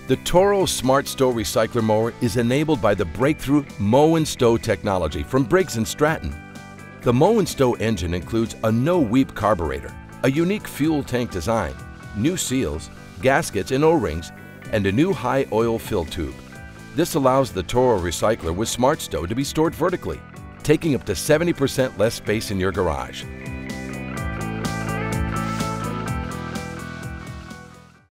The Toro Smart Stow recycler mower is enabled by the breakthrough Mow and Stow technology from Briggs Stratton. The Mow and Stow engine includes a no-weep carburetor, a unique fuel tank design, new seals, gaskets and O-rings, and a new high oil fill tube. This allows the Toro recycler with Smart Stow to be stored vertically, taking up to 70% less space in your garage.